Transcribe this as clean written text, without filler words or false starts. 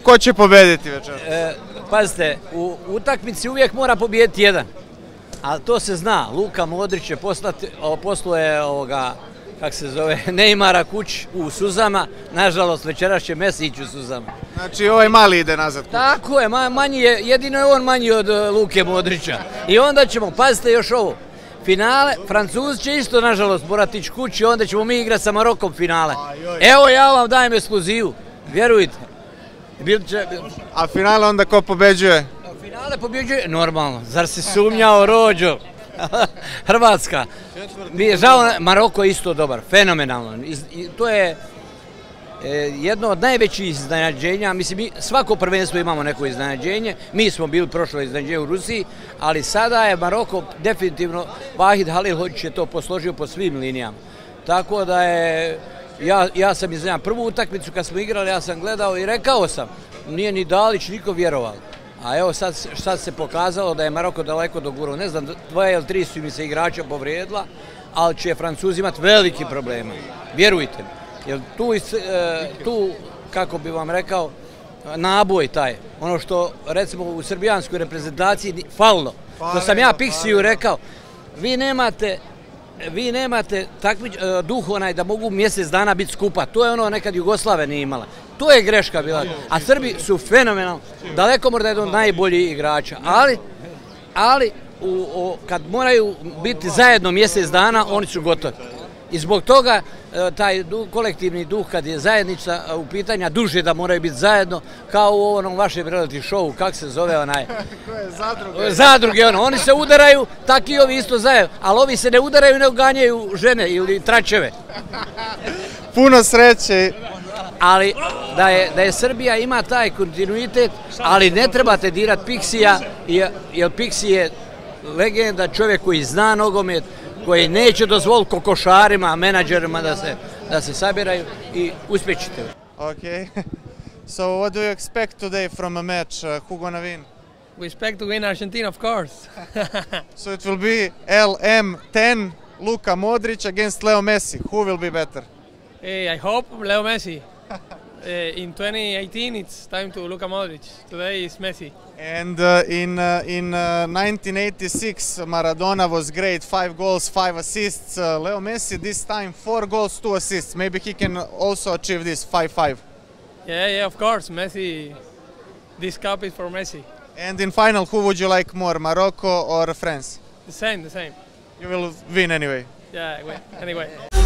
ko će pobediti večeras? Pazite, u utakmici uvijek mora pobijediti jedan. Ali to se zna, Luka Modrić je posluje kako se zove, Neymara kući u suzama, nažalost večeras će Messi ići u suzama. Znači ovaj mali ide nazad kući. Tako je, jedino je on manji od Luke Modrića. I onda ćemo, pazite još ovo, finale, Francuzi će isto nažalost morati ići kući, onda ćemo mi igrati sa Marokom finale. Evo ja vam dajem ekskluzivu, vjerujte. A finale onda ko pobeđuje? Finale pobjeđuje, normalno, zar si sumnjao Rođo? Hrvatska. Mi je žao, Maroko je isto dobar, fenomenalno. To je jedno od najvećih iznenađenja, mislim, svako prvenstvo imamo neko iznenađenje, mi smo bili prošlo iznenađenje u Rusiji, ali sada je Maroko definitivno, Vahid Halilhodžić je to posložio po svim linijama. Tako da je, ja sam iznenađen, prvu utakmicu kad smo igrali, ja sam gledao i rekao sam, nije ni Dalić, niko vjerovao. A evo sad se pokazalo da je Maroko daleko dogurao. Ne znam, 2 ili 3 su mi se igrača povrijedila, ali će Francuzi imati veliki problema. Vjerujte mi. Jer tu, kako bi vam rekao, naboj taj. Ono što, recimo, u srbijanskoj reprezentaciji falilo. To sam ja Piksiju rekao, vi nemate duh onaj da mogu mjesec dana biti skupa. To je ono nekad Jugoslavija nije imala. To je greška bila. A Srbi su fenomenalni, daleko možda jedan od najboljih igrača. Ali kad moraju biti zajedno mjesec dana, oni su gotovi. I zbog toga taj kolektivni duh kad je zajednica u pitanju, duže da moraju biti zajedno, kao u onom vašem reality showu, kako se zove onaj? Zadruge, oni se udaraju, tako i ovi isto zajedno, ali ovi se ne udaraju i ne uganjaju žene ili tračeve. Puno sreće. Ali da je Srbija ima taj kontinuitet, ali ne trebate dirati Piksija, jer Piksi je legenda, čovjek koji zna nogomet, koji neće dozvoliti kokošarima, menadžerima da se sabiraju i uspjećite. Okay. So what do you expect today from a match? Who gonna win? We expect to win Argentina, of course. So it will be LM10, Luka Modric against Leo Messi. Who will be better? Hey, I hope Leo Messi. In 2018 it's time to Luka Modric. Today is Messi. And in 1986 Maradona was great, 5 goals, 5 assists. Leo Messi this time 4 goals, 2 assists. Maybe he can also achieve this 5-5. Yeah, of course. Messi. This cup is for Messi. And in final, who would you like more, Morocco or France? The same. You will win anyway. Yeah, anyway.